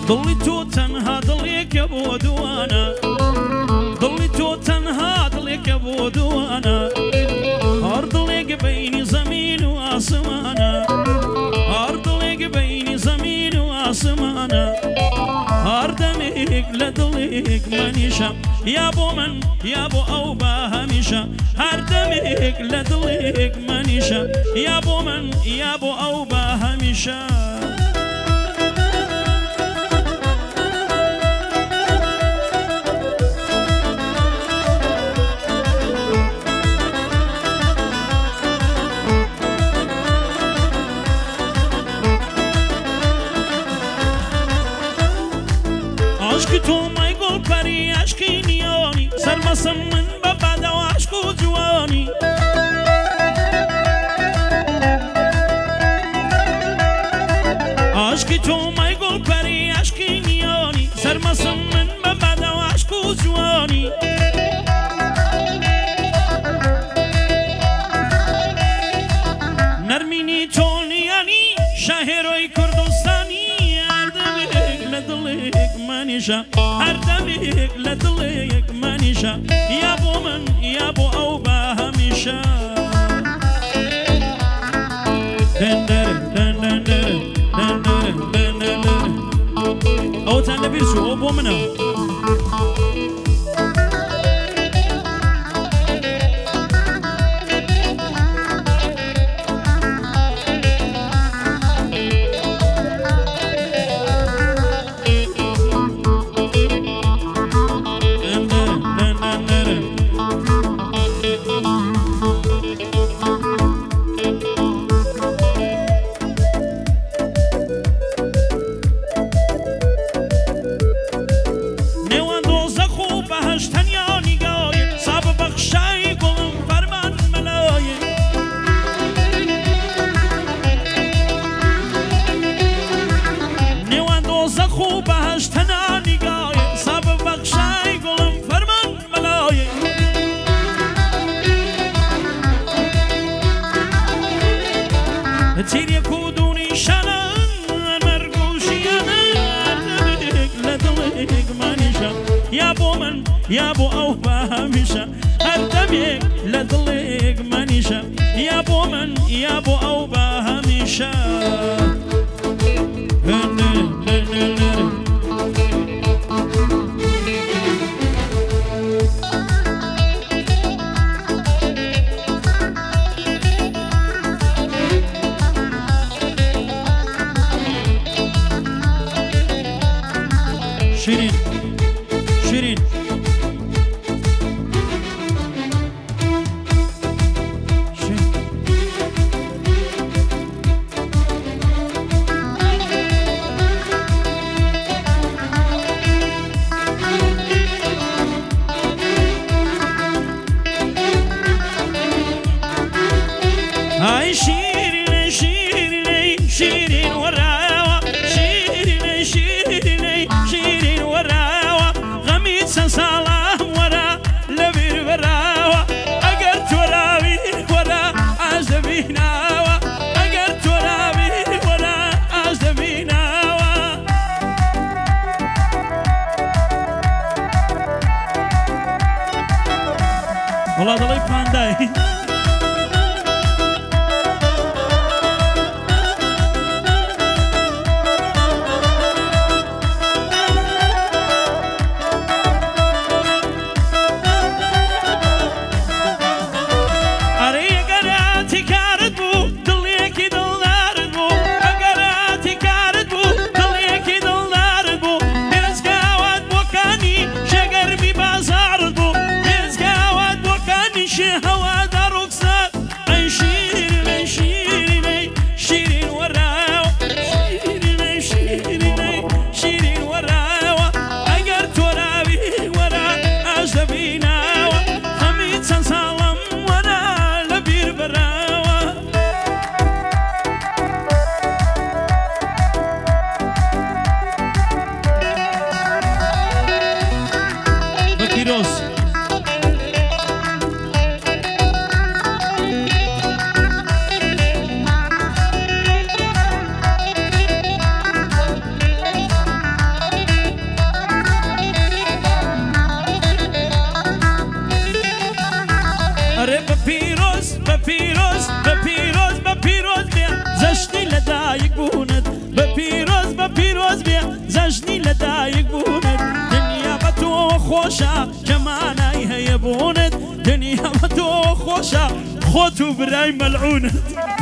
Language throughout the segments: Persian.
دڵی تۆ تەنها دڵێکە بۆ دوانە دڵی تۆ تەنها دڵێکە بۆ دوانە هەر دڵێک بەینی زەمین و ئاسمانە هەر دڵێک بەینی زەمین و ئاسمانە هەر دەمێک لە دڵێک منیشە یا بۆ من یا بۆ ئەو بە هەمیشە هەر دەمێک لە دڵێک منیشە یا بۆ من یا بۆ ئەو بە هەمیشە عشقی تۆ مای گوڵپەری عشقی نیۆنی سەرمەسم من بە بەدەوە عشق و جوانی عشقی تۆ مای گوڵپەری عشقی نیۆنی سەرمەسم من بە بەدەوە عشق و جوانی نەرمینی تۆ نیانی شاهێرۆی کوردستانی هەردەمێک لە دڵێک منیشە هەردەمێک لە دڵێک منیشە یا بۆ من یا بۆ ئەو بە هەمیشە ئەوتان لەبیر چوو ئەو بۆ منە یا بۆ ئەو بە هەمیشە هەردەمێک لە دڵێک منیشە یا بۆ من یا بۆ ئەو بە هەمیشە شیرین شیرین هاي شيرين شيرين شيرين وراوا شيرين شيرين شيرين وراوا غميد سلام ورا لبير وراوا أجرت وراوي ورا أزبيناوا أجرت وراوي ورا أزبيناوا والله ضلي بانداي هوا دارو لدايق بونت دنيا بتو خوشا كماناي هي بونت دنيا بتو خوشا خوتو براي ملعونت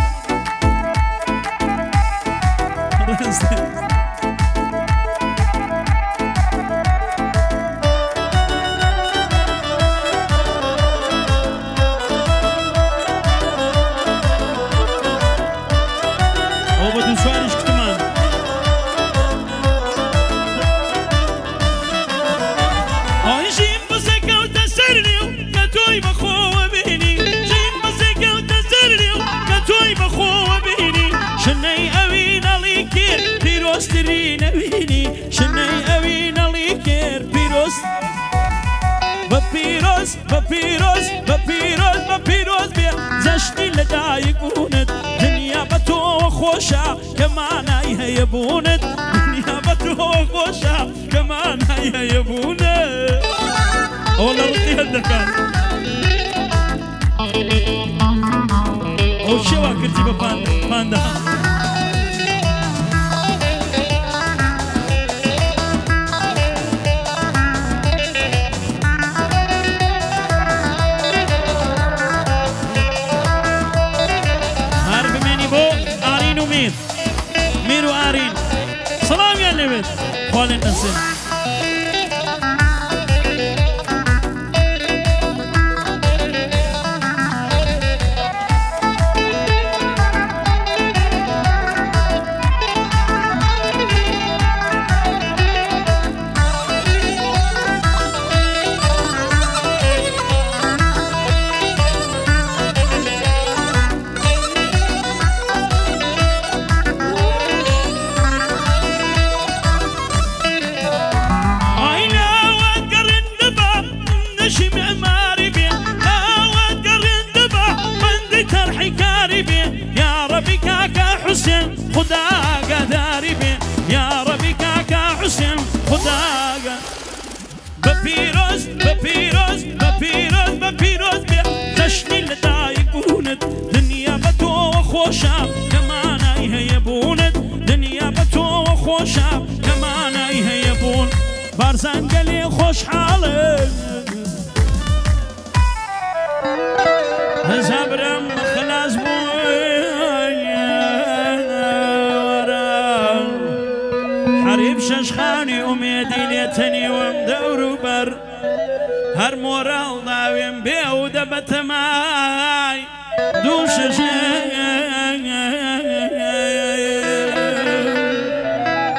ترين أبيني شني أبينا ليكير بيروس ببيروس ببيروس ببيروس ببيروس بيا زشتي لدايق بونت دنيا بتو خوشا كمان هي بونت دنيا بتو خوشا كمان هي بونت أولا رتي هالدكان أو شوا كرتي بباندا ميرو آرين سلام يا نبت خوالي النسل خدا قداري بي يا ربي كاكا حسين خدا ببيروز ببيروز ببيروز ببيروز بي تشني لدايق بونت دنيا بتو خوشا كمان هي بونت دنيا بتو خوشا كمان هي بون بارزان قلي خوش حالك زبرم خلاص بون ششخاني أميدي ليتني ومدور بر هر مورال داوين بيودة بتماي دوش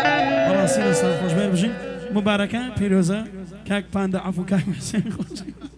راسي لصال خوش بير بجين مباركة بيروزا كاك باندا عفو كاك حسين خوش